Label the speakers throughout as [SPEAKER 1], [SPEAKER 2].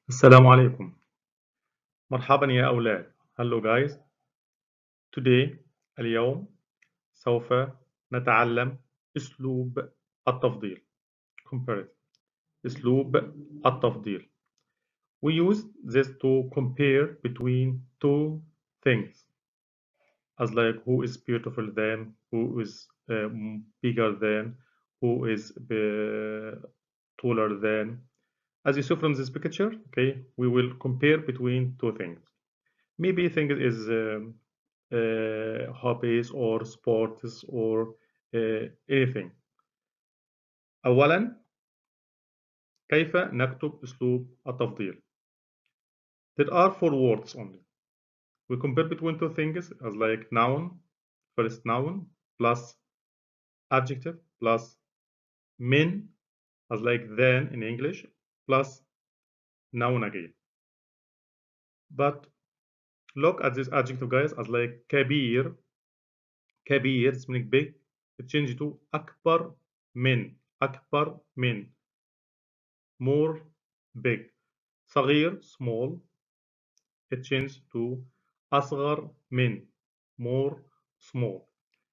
[SPEAKER 1] السلام عليكم. مرحبا يا أولاد. Hello guys. Today اليوم سوف نتعلم أسلوب التفضيل. Comparative. أسلوب التفضيل. We use this to compare between two things. As like who is beautiful than, who is bigger than, who is taller than. As you saw from this picture, okay, we will compare between two things. Maybe think it is hobbies or sports or anything. أولا كيف نكتب أسلوب التفضيل. There are four words only. We compare between two things as like noun, first noun, plus adjective, plus min, as like than in English, plus noun again. But look at this adjective guys as like كبير. كبير is meaning big. It changes to أكبر من. أكبر من. More big. صغير small. It changes to أصغر من. More small.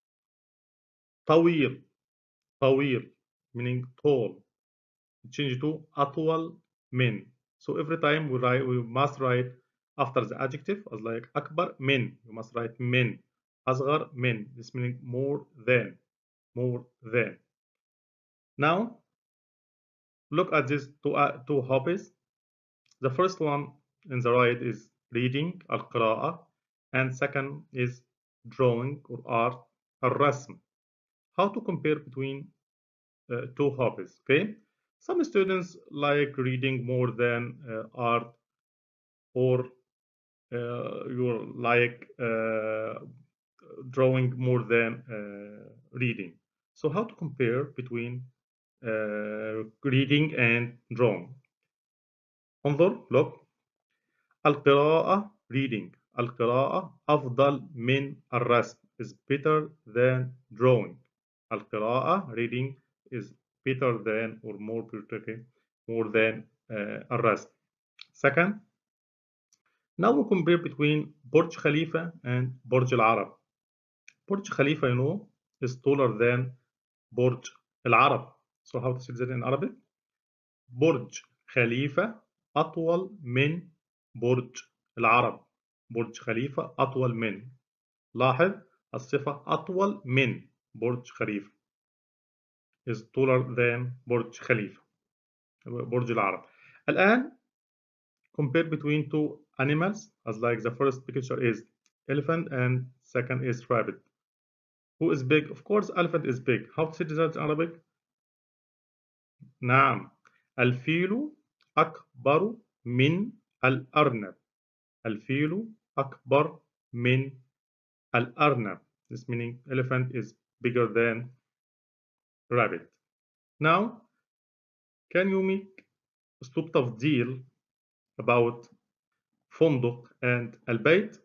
[SPEAKER 1] طويل. طويل meaning tall. It changes to أطول من. So every time we must write after the adjective as like أكبر من. You must write من. أصغر من. This meaning more than. More than. Now look at these two hobbies. The first one in the right is reading, القراءة, and second is drawing or art, الرسم. How to compare between two hobbies, okay? Some students like reading more than art, or you like drawing more than reading. So how to compare between reading and drawing? انظر look. القراءة reading. القراءة أفضل من الرسم is better than drawing. القراءة reading is better than or more beautiful more than الرسم. Second, now we compare between برج خليفة and برج العرب. برج خليفة you know is taller than برج العرب. So how to say that in Arabic? برج خليفة أطول من برج العرب. برج خليفة أطول من. لاحظ الصفة أطول من برج خليفة is taller than برج خليفة. برج العرب. الآن compare between two animals as like the first picture is elephant and second is rabbit. Who is big? Of course elephant is big. How to say that in Arabic? نعم. الفيل أكبر من الأرنب. الفيل أكبر من الأرنب. This meaning elephant is bigger than rabbit. Now, can you make أسلوب تفضيل about فندق and البيت؟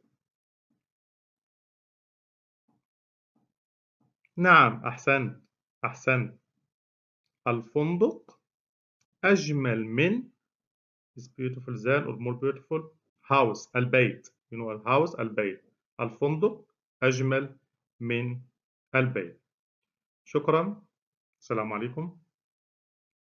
[SPEAKER 1] نعم أحسنت. أحسنت. الفندق أجمل من is beautiful than or more beautiful house البيت. You know house البيت. الفندق أجمل من البيت. شكرا. السلام عليكم.